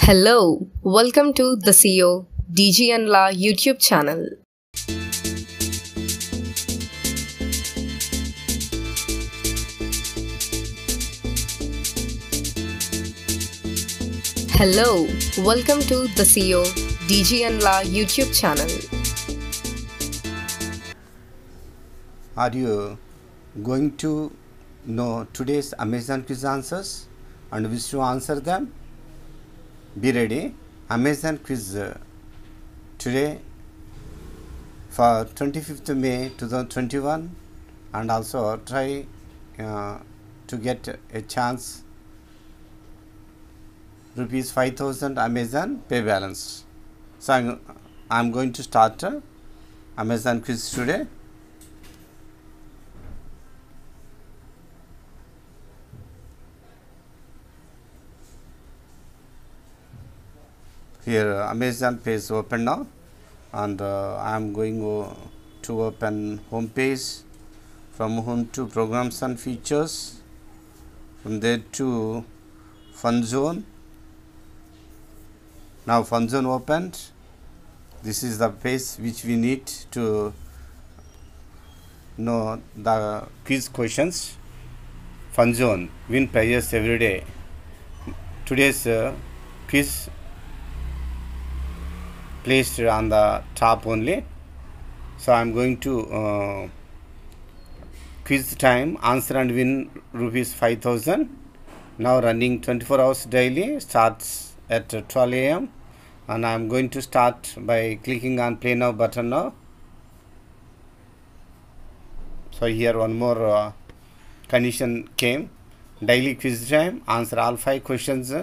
Hello, welcome to the CEO DG and La YouTube channel. Hello, welcome to the CEO DG and La YouTube channel. Are you going to know today's Amazon quiz answers and wish to answer them? Be ready. Amazon quiz today for 25th May 2021, and also try to get a chance rupees 5,000 Amazon pay balance. So I'm going to start Amazon quiz today. Here Amazon page open now, and I am going to open home page. From home to programs and features, from there to fun zone. Now fun zone opened. This is the page which we need to know the quiz questions. Fun zone, win prizes every day. Today's quiz placed on the top only. So I am going to quiz time, answer and win rupees 5,000. Now running 24 hours daily, starts at 12 AM, and I am going to start by clicking on play now button now. So here one more condition came. Daily quiz time, answer all 5 questions,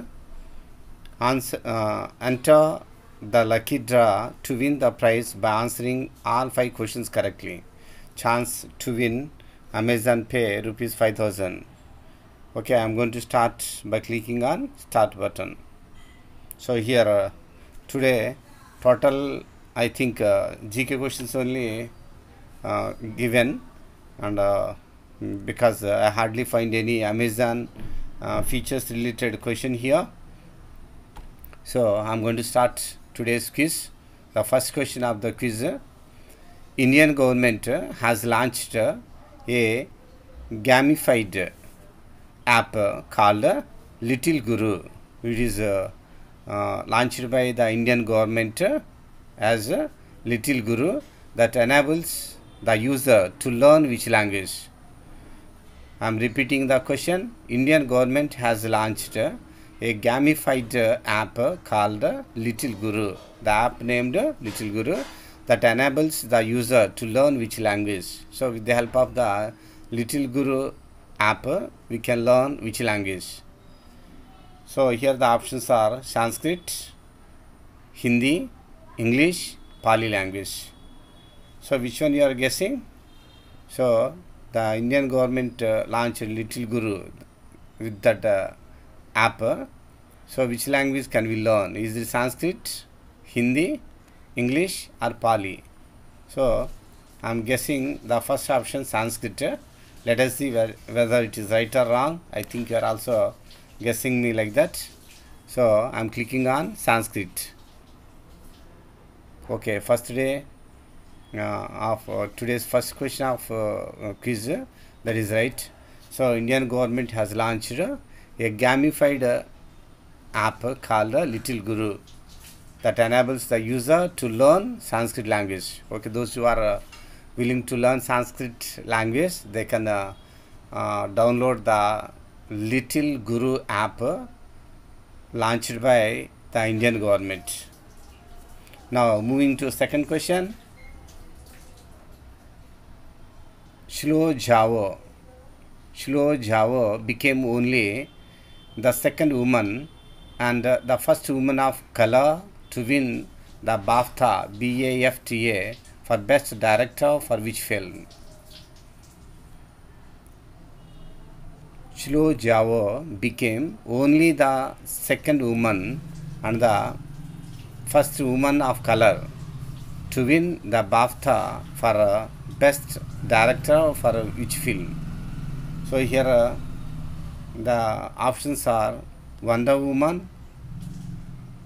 enter the lucky draw to win the prize by answering all 5 questions correctly. Chance to win Amazon pay rupees 5,000. Okay, I am going to start by clicking on start button. So here today total I think GK questions only given, and because I hardly find any Amazon features related question here. So I am going to start today's quiz. The first question of the quiz: Indian government has launched a gamified app called Little Guru. It is launched by the Indian government as a Little Guru that enables the user to learn which language. I am repeating the question. Indian government has launched a gamified app called Little Guru. The app named Little Guru that enables the user to learn which language. So with the help of the Little Guru app, we can learn which language. So here the options are Sanskrit, Hindi, English, Pali language. So which one you are guessing? So the Indian government launched Little Guru with that app. So which language can we learn? Is it Sanskrit, Hindi, English or Pali? So I am guessing the first option, Sanskrit. Let us see whether it is right or wrong. I think you are also guessing me like that. So I am clicking on Sanskrit. Okay, first day of today's first question of quiz, that is right. So Indian government has launched a gamified app called Little Guru that enables the user to learn Sanskrit language. Okay, those who are willing to learn Sanskrit language, they can download the Little Guru app launched by the Indian government. Now moving to second question. Shlo Jhao became only the second woman and the first woman of color to win the BAFTA for Best Director for which film? Shlo Jhao became only the second woman and the first woman of color to win the BAFTA for Best Director for which film? So here the options are Wonder Woman,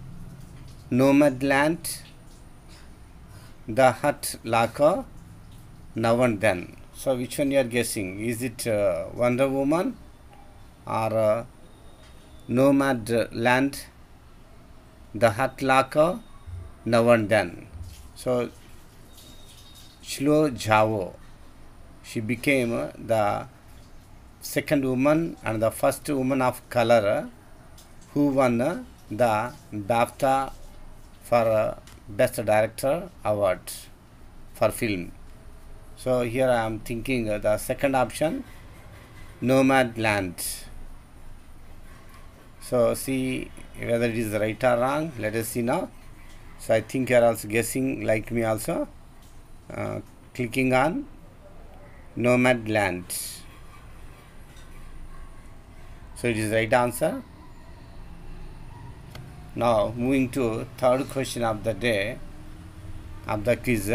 nomad land, the hut laka, now and then. So which one you are guessing? Is it Wonder Woman or nomad land, the hut laka, now and then? So Shlo Javo, she became the second woman and the first woman of color who won the BAFTA for Best Director Award for film. So here I am thinking the second option, nomad land. So see whether it is right or wrong. Let us see now. So I think you are also guessing like me also. Clicking on nomad land. So it is right answer. Now moving to third question of the day of the quiz.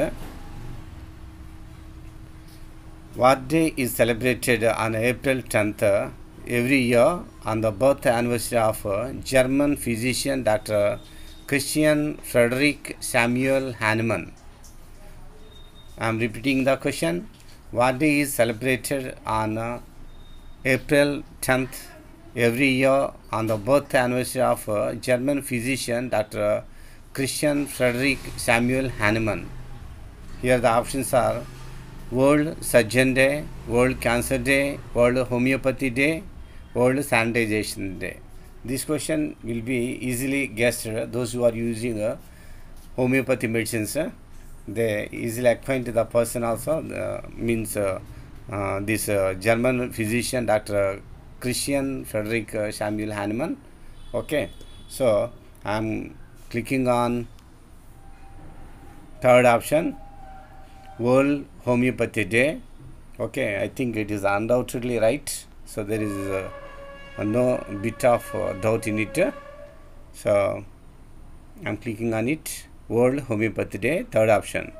What day is celebrated on April 10th every year on the birth anniversary of German physician Dr. Christian Friedrich Samuel Hahnemann? I am repeating the question. What day is celebrated on April 10th every year on the birth anniversary of German physician Dr. Christian Friedrich Samuel Hahnemann? Here the options are World Surgeon Day, World Cancer Day, World Homeopathy Day, World Sanitization Day. This question will be easily guessed. Those who are using homeopathy medicines, they easily acquaint the person also. Means this German physician Dr. Christian Friedrich Samuel Hahnemann. Okay, so I am clicking on third option, World Homeopathy Day. Okay, I think it is undoubtedly right. So there is no bit of doubt in it. So I am clicking on it. World Homeopathy Day, third option.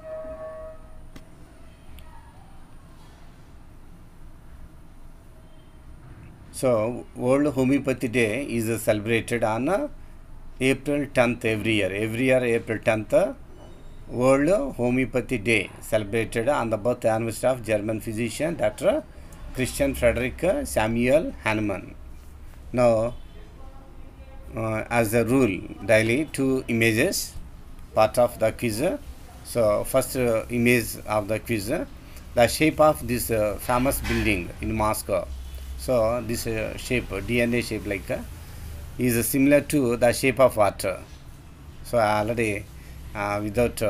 So World Homeopathy Day is celebrated on April 10th every year. Every year April 10th, World Homeopathy Day celebrated on the birth anniversary of German physician Dr. Christian Friedrich Samuel Hahnemann. Now, as a rule, daily 2 images part of the quiz. So first image of the quiz, the shape of this famous building in Moscow. So this shape, DNA shape like is similar to the shape of water. So I already without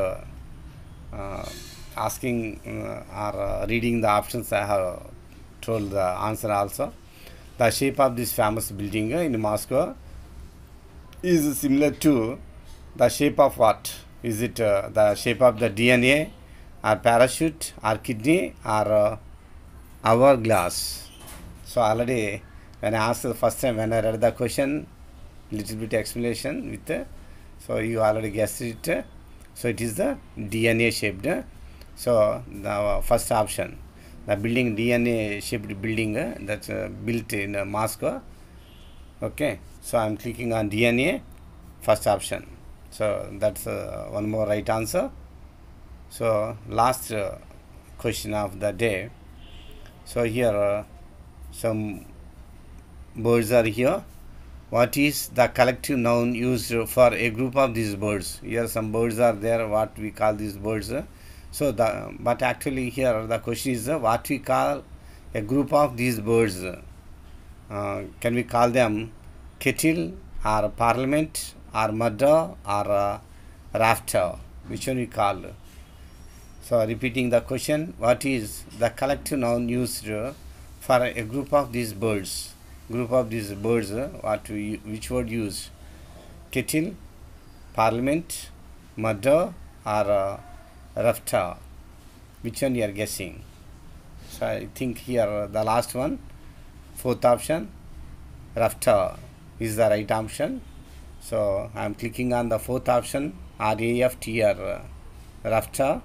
asking or reading the options, I have told the answer also. The shape of this famous building in Moscow is similar to the shape of what? Is it the shape of the DNA or parachute or kidney or hourglass? So already when I asked the first time when I read the question, little bit explanation with so you already guessed it. So it is the DNA shaped. So the first option, the building DNA shaped building that's built in Moscow. Okay, so I am clicking on DNA, first option. So that's one more right answer. So last question of the day. So here some birds are here. What is the collective noun used for a group of these birds? Here some birds are there, what we call these birds. So but actually here the question is what we call a group of these birds. Can we call them kettle or parliament or murder or rafter? Which one we call? So repeating the question, what is the collective noun used for a group of these birds? Group of these birds, which word used? Kettle, parliament, murder or rafter? Which one you are guessing? So I think here the last one, fourth option, rafter is the right option. So I am clicking on the fourth option, RAFTR, rafter.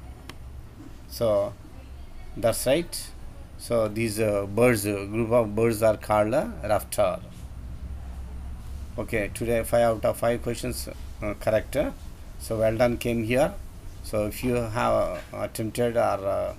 So that's right. So these birds, group of birds are called rafter. Okay, today 5 out of 5 questions correct. So well done came here. So if you have attempted or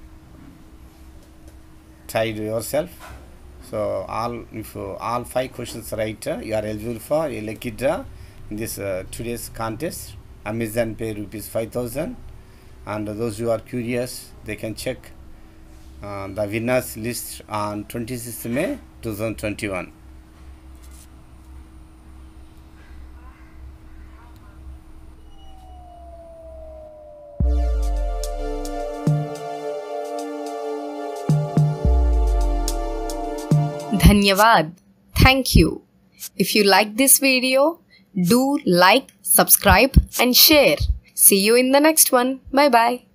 tried yourself, so if all 5 questions right, you are eligible for a lucky draw in this today's contest. Amazon Pay rupees 5,000. And those who are curious, they can check the winners list on 26th May 2021. Dhanyavad. Thank you. If you like this video, do like, subscribe and share. See you in the next one. Bye bye.